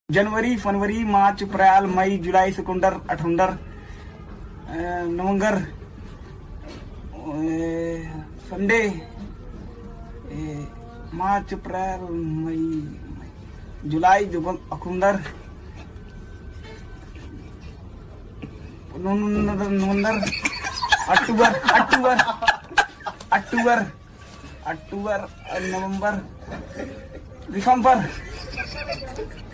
जनवरी, फरवरी, मार्च, अप्रैल, मई, जुलाई, सितंबर, अठंबर, नवंबर, Sunday, मार्च, अप्रैल, मई, जुलाई, अक्टूबर, नवंबर, अक्टूबर, अक्टूबर, अक्टूबर, अक्टूबर, नवंबर, दिसंबर,